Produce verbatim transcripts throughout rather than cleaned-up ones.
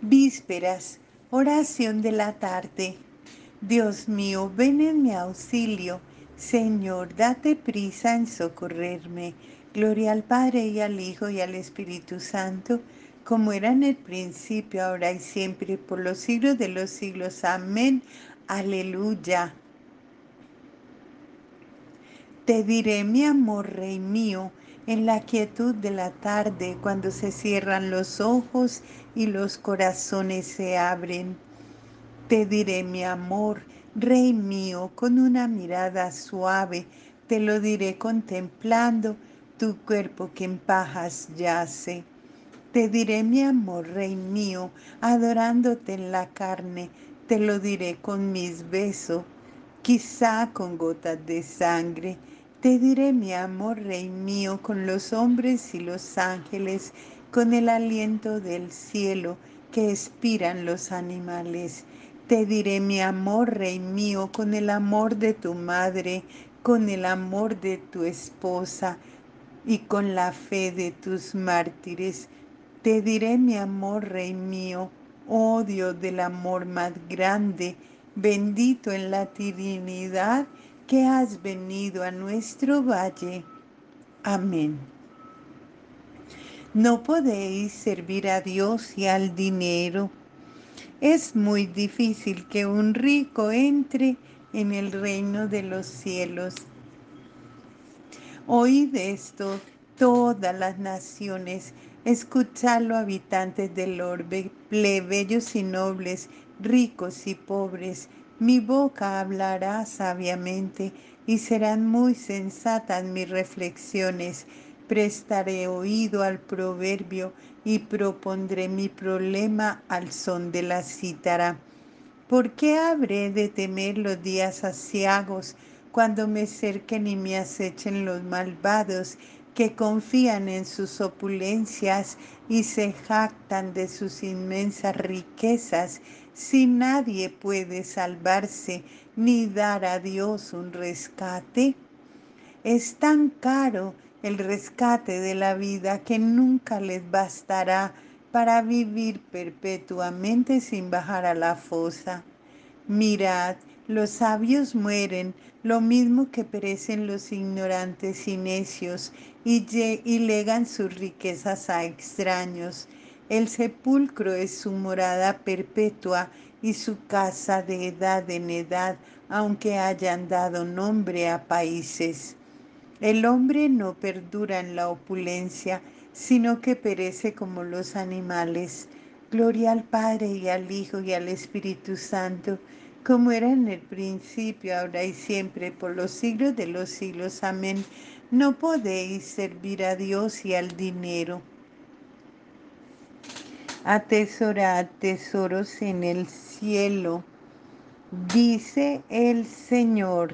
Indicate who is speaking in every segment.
Speaker 1: Vísperas, oración de la tarde. Dios mío, ven en mi auxilio. Señor, date prisa en socorrerme. Gloria al Padre y al Hijo y al Espíritu Santo, como era en el principio, ahora y siempre, por los siglos de los siglos. Amén. Aleluya. Te diré mi amor, Rey mío, en la quietud de la tarde, cuando se cierran los ojos y los corazones se abren. Te diré mi amor, Rey mío, con una mirada suave, te lo diré contemplando tu cuerpo que en pajas yace. Te diré mi amor, Rey mío, adorándote en la carne, te lo diré con mis besos, quizá con gotas de sangre. Te diré mi amor, Rey mío, con los hombres y los ángeles, con el aliento del cielo que expiran los animales. Te diré mi amor, Rey mío, con el amor de tu madre, con el amor de tu esposa y con la fe de tus mártires. Te diré mi amor, Rey mío, oh Dios del amor más grande, bendito en la Trinidad, que has venido a nuestro valle. Amén. No podéis servir a Dios y al dinero. Es muy difícil que un rico entre en el reino de los cielos. Oíd esto, todas las naciones, escuchadlo, habitantes del orbe, plebeyos y nobles, ricos y pobres. Mi boca hablará sabiamente y serán muy sensatas mis reflexiones. Prestaré oído al proverbio y propondré mi problema al son de la cítara. ¿Por qué habré de temer los días aciagos, cuando me cerquen y me acechen los malvados, que confían en sus opulencias y se jactan de sus inmensas riquezas, si nadie puede salvarse ni dar a Dios un rescate? Es tan caro el rescate de la vida que nunca les bastará para vivir perpetuamente sin bajar a la fosa. Mirad, los sabios mueren, lo mismo que perecen los ignorantes y necios, y, y legan sus riquezas a extraños. El sepulcro es su morada perpetua y su casa de edad en edad, aunque hayan dado nombre a países. El hombre no perdura en la opulencia, sino que perece como los animales. Gloria al Padre y al Hijo y al Espíritu Santo, como era en el principio, ahora y siempre, por los siglos de los siglos. Amén. No podéis servir a Dios y al dinero. Atesorad tesoros en el cielo, dice el Señor.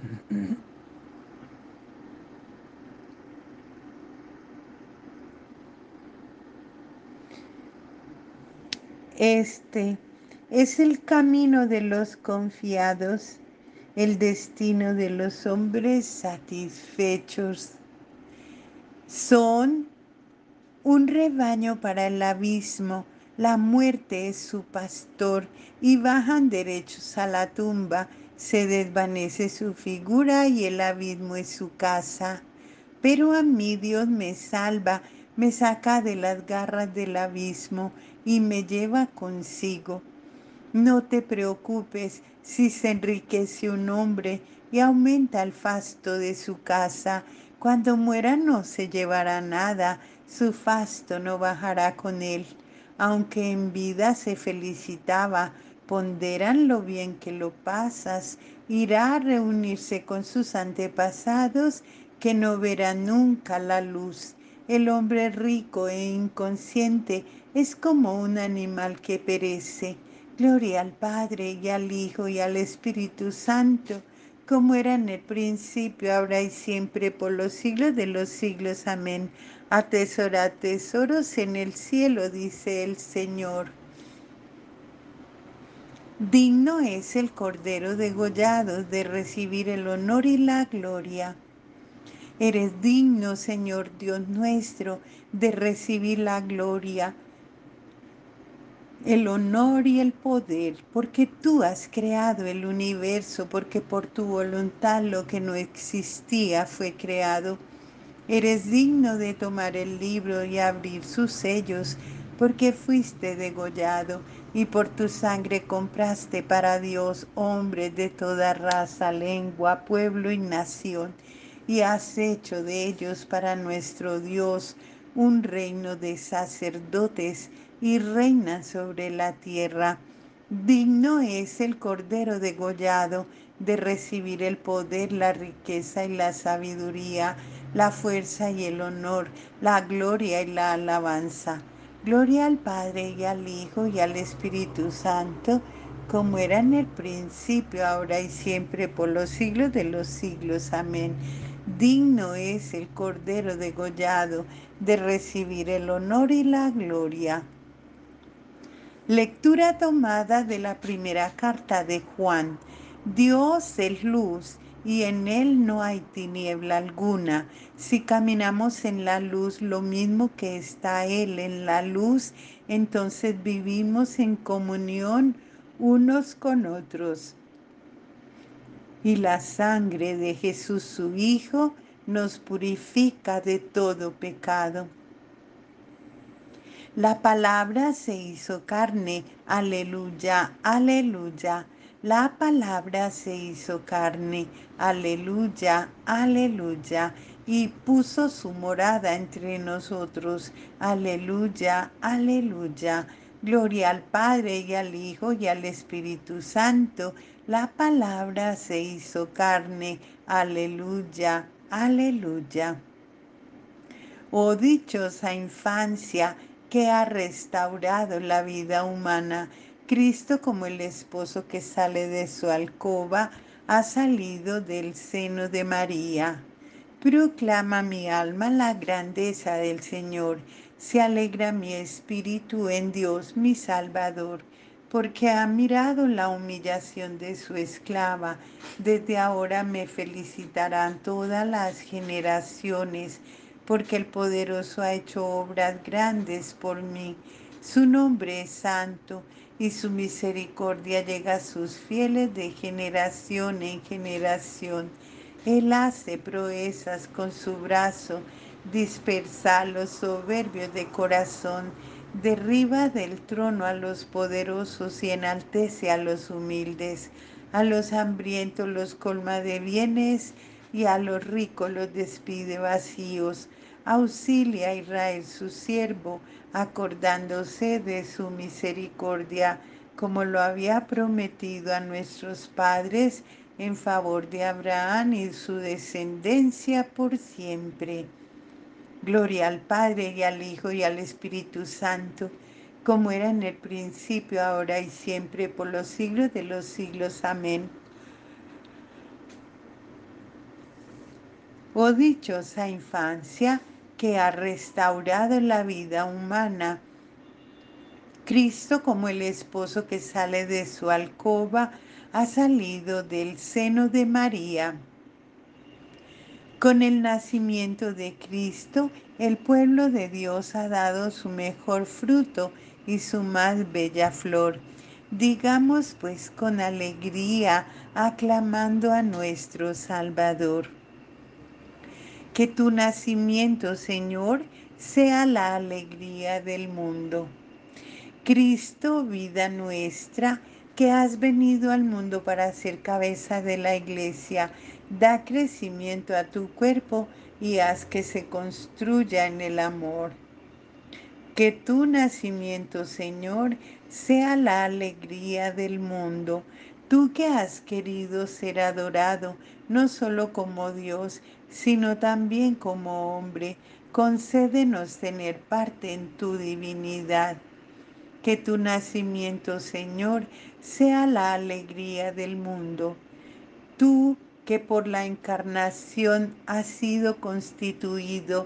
Speaker 1: Este es el camino de los confiados, el destino de los hombres satisfechos. Son un rebaño para el abismo, la muerte es su pastor, y bajan derechos a la tumba, se desvanece su figura y el abismo es su casa. Pero a mí Dios me salva, me saca de las garras del abismo y me lleva consigo. No te preocupes si se enriquece un hombre y aumenta el fasto de su casa. Cuando muera no se llevará nada, su fasto no bajará con él. Aunque en vida se felicitaba, ponderan lo bien que lo pasas, irá a reunirse con sus antepasados que no verá nunca la luz. El hombre rico e inconsciente es como un animal que perece. Gloria al Padre y al Hijo y al Espíritu Santo, como era en el principio, ahora y siempre, por los siglos de los siglos. Amén. Atesorad tesoros en el cielo, dice el Señor. Digno es el Cordero degollado de recibir el honor y la gloria. Eres digno, Señor Dios nuestro, de recibir la gloria el honor y el poder, porque tú has creado el universo, porque por tu voluntad lo que no existía fue creado. Eres digno de tomar el libro y abrir sus sellos, porque fuiste degollado y por tu sangre compraste para Dios hombres de toda raza, lengua, pueblo y nación, y has hecho de ellos para nuestro Dios un reino de sacerdotes y reinan sobre la tierra. Digno es el Cordero degollado de recibir el poder, la riqueza y la sabiduría, la fuerza y el honor, la gloria y la alabanza. Gloria al Padre y al Hijo y al Espíritu Santo, como era en el principio, ahora y siempre, por los siglos de los siglos. Amén. Digno es el Cordero degollado de recibir el honor y la gloria. Lectura tomada de la primera carta de Juan. Dios es luz y en él no hay tiniebla alguna. Si caminamos en la luz, lo mismo que está él en la luz, entonces vivimos en comunión unos con otros. Y la sangre de Jesús su Hijo nos purifica de todo pecado. La palabra se hizo carne, aleluya, aleluya. La palabra se hizo carne, aleluya, aleluya. Y puso su morada entre nosotros, aleluya, aleluya. Gloria al Padre y al Hijo y al Espíritu Santo. La palabra se hizo carne, aleluya, aleluya. Oh dichosa infancia que ha restaurado la vida humana. Cristo, como el esposo que sale de su alcoba, ha salido del seno de María. Proclama mi alma la grandeza del Señor. Se alegra mi espíritu en Dios mi Salvador, porque ha mirado la humillación de su esclava. Desde ahora me felicitarán todas las generaciones, porque el poderoso ha hecho obras grandes por mí. Su nombre es santo y su misericordia llega a sus fieles de generación en generación. Él hace proezas con su brazo, dispersa a los soberbios de corazón, derriba del trono a los poderosos y enaltece a los humildes. A los hambrientos los colma de bienes y a los ricos los despide vacíos. Auxilia a Israel su siervo, acordándose de su misericordia, como lo había prometido a nuestros padres, en favor de Abraham y su descendencia por siempre. Gloria al Padre y al Hijo y al Espíritu Santo, como era en el principio, ahora y siempre, por los siglos de los siglos. Amén. Oh dichosa infancia que ha restaurado la vida humana. Cristo, como el esposo que sale de su alcoba, ha salido del seno de María. Con el nacimiento de Cristo, el pueblo de Dios ha dado su mejor fruto y su más bella flor. Digamos pues con alegría, aclamando a nuestro Salvador. Que tu nacimiento, Señor, sea la alegría del mundo. Cristo, vida nuestra, que has venido al mundo para ser cabeza de la iglesia, da crecimiento a tu cuerpo y haz que se construya en el amor. Que tu nacimiento, Señor, sea la alegría del mundo. Tú que has querido ser adorado, no solo como Dios, sino también como hombre, concédenos tener parte en tu divinidad. Que tu nacimiento, Señor, sea la alegría del mundo. Tú que por la encarnación has sido constituido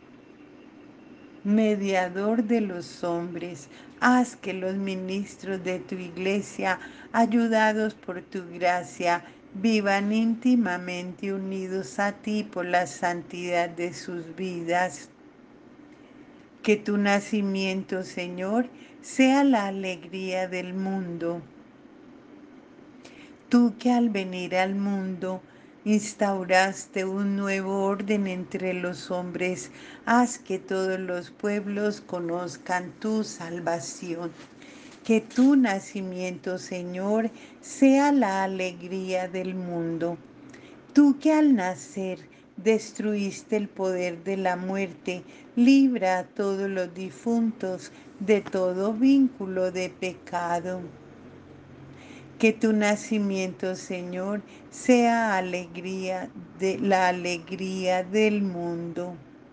Speaker 1: mediador de los hombres, haz que los ministros de tu iglesia, ayudados por tu gracia, vivan íntimamente unidos a ti por la santidad de sus vidas. Que tu nacimiento, Señor, sea la alegría del mundo. Tú que al venir al mundo instauraste un nuevo orden entre los hombres, haz que todos los pueblos conozcan tu salvación. Que tu nacimiento, Señor, sea la alegría del mundo. Tú que al nacer destruiste el poder de la muerte, libra a todos los difuntos de todo vínculo de pecado. Que tu nacimiento, Señor, sea alegría de la alegría del mundo.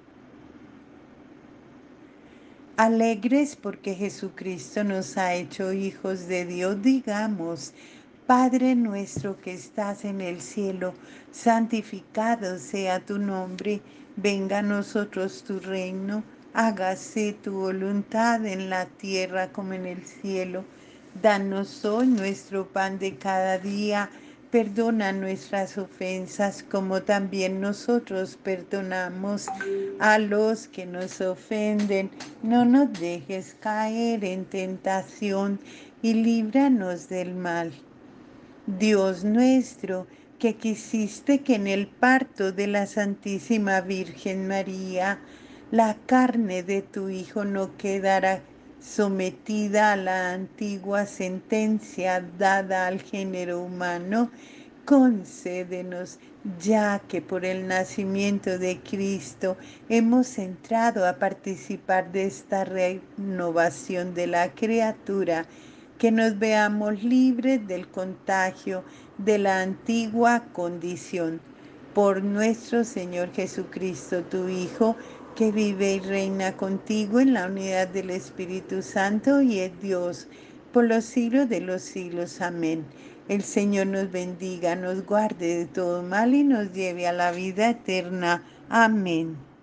Speaker 1: Alegres porque Jesucristo nos ha hecho hijos de Dios, digamos: Padre nuestro que estás en el cielo, santificado sea tu nombre, venga a nosotros tu reino, hágase tu voluntad en la tierra como en el cielo. Danos hoy nuestro pan de cada día, perdona nuestras ofensas como también nosotros perdonamos a los que nos ofenden. No nos dejes caer en tentación y líbranos del mal. Dios nuestro, que quisiste que en el parto de la Santísima Virgen María la carne de tu Hijo no quedara sometida a la antigua sentencia dada al género humano, concédenos, ya que por el nacimiento de Cristo hemos entrado a participar de esta renovación de la criatura, que nos veamos libres del contagio de la antigua condición. Por nuestro Señor Jesucristo, tu Hijo, que vive y reina contigo en la unidad del Espíritu Santo y es Dios, por los siglos de los siglos. Amén. El Señor nos bendiga, nos guarde de todo mal y nos lleve a la vida eterna. Amén.